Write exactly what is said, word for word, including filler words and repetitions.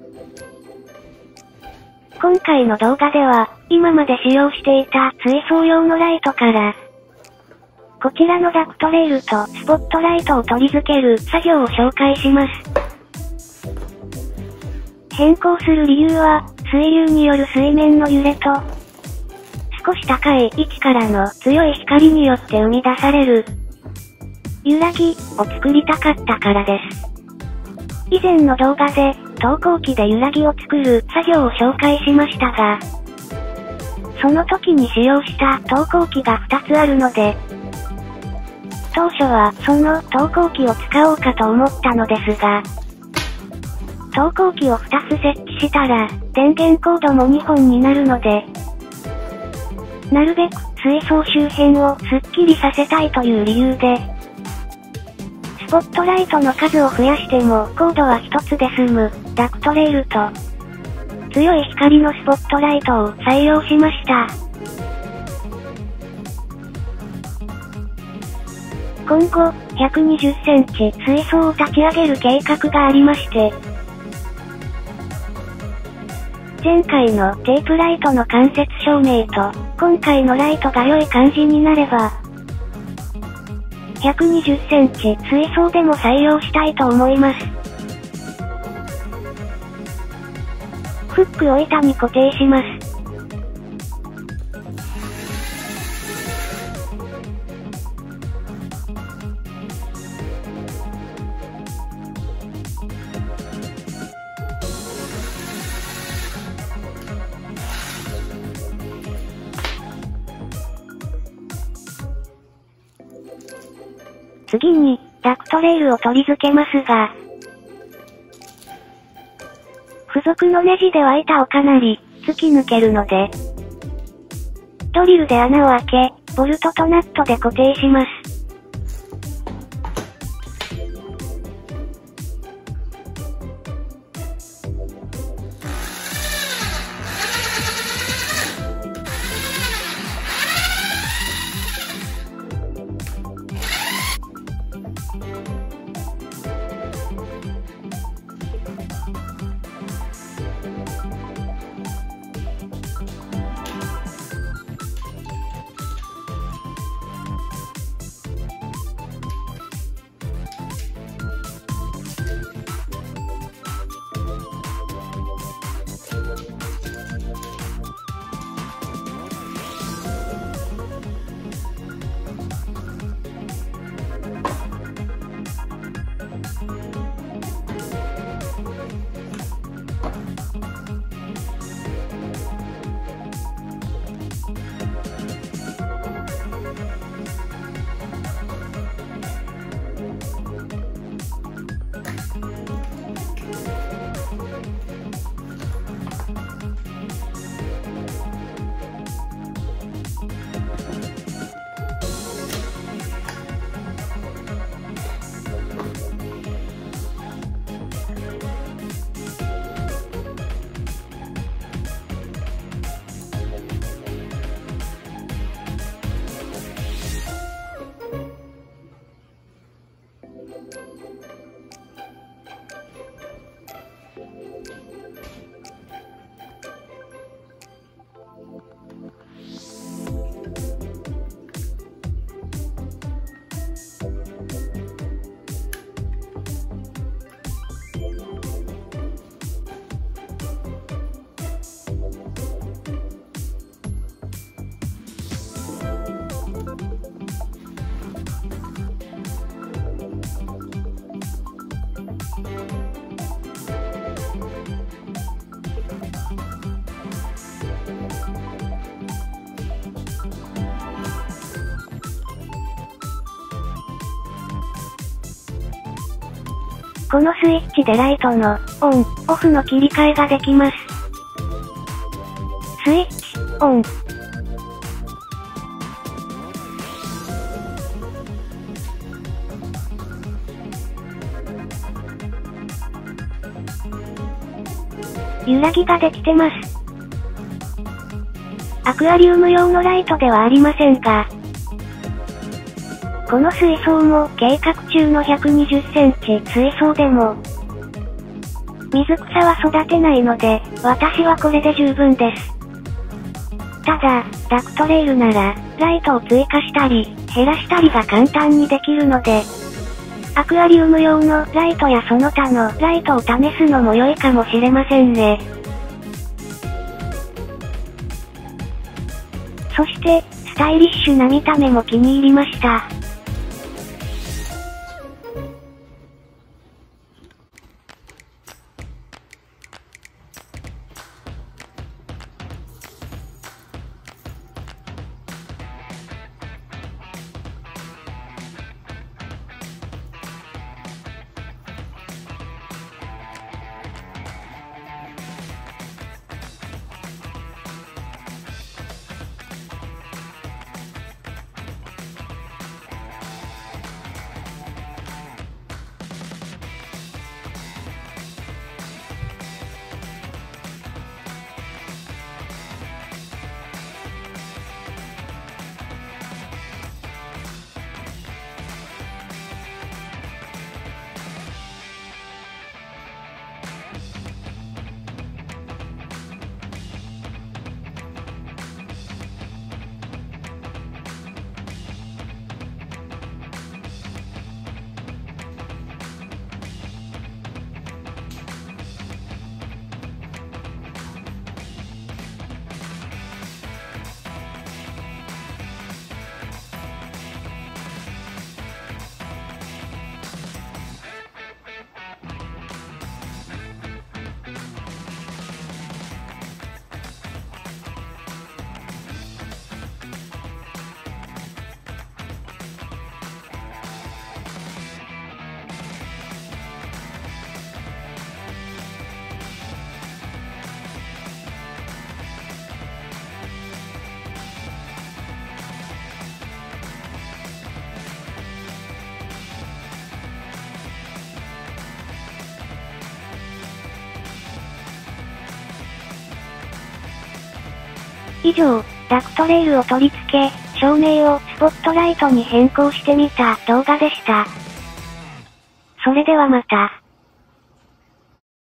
今回の動画では、今まで使用していた水槽用のライトから、こちらのダクトレールとスポットライトを取り付ける作業を紹介します。変更する理由は、水流による水面の揺れと、少し高い位置からの強い光によって生み出される、揺らぎを作りたかったからです。以前の動画で、投光器で揺らぎを作る作業を紹介しましたが、その時に使用した投光器がふたつあるので、当初はその投光器を使おうかと思ったのですが、投光器をふたつ設置したら、電源コードもにほんになるので、なるべく水槽周辺をスッキリさせたいという理由で、スポットライトの数を増やしてもコードはひとつで済むダクトレールと強い光のスポットライトを採用しました。今後ひゃくにじゅっセンチ水槽を立ち上げる計画がありまして、前回のテープライトの間接照明と今回のライトが良い感じになれば、ひゃくにじゅっセンチ水槽でも採用したいと思います。フックを板に固定します。次に、ダクトレールを取り付けますが、付属のネジでは板をかなり突き抜けるので、ドリルで穴を開け、ボルトとナットで固定します。このスイッチでライトのオン、オフの切り替えができます。スイッチ、オン。揺らぎができてます。アクアリウム用のライトではありませんが、この水槽も計画中のひゃくにじゅっセンチ水槽でも、 水草は育てないので、私はこれで十分です。ただ、ダクトレールなら、ライトを追加したり、減らしたりが簡単にできるので、アクアリウム用のライトやその他のライトを試すのも良いかもしれませんね。そして、スタイリッシュな見た目も気に入りました。以上、ダクトレールを取り付け、照明をスポットライトに変更してみた動画でした。それではまた。